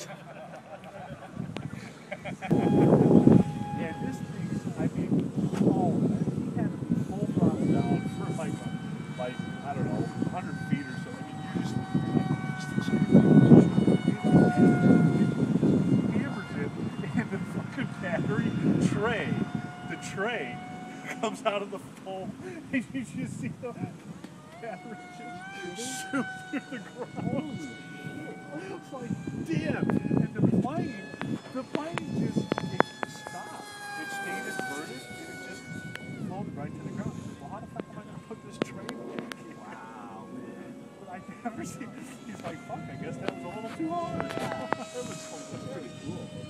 Yeah, this thing's, I mean, oh, he had to be full throttle down for like, I don't know, 100 feet or so. I mean, you just hammers it, and the fucking battery tray, the tray comes out of the foam, and you just see the battery just shoot through the ground. It's like, damn. And the plane just, it stopped. It stayed inverted, and it just floated right to the ground. Well, how the fuck am I going to put this train in? Wow, man. But I never seen, he's like, fuck, I guess that was a little too hard. That was pretty cool.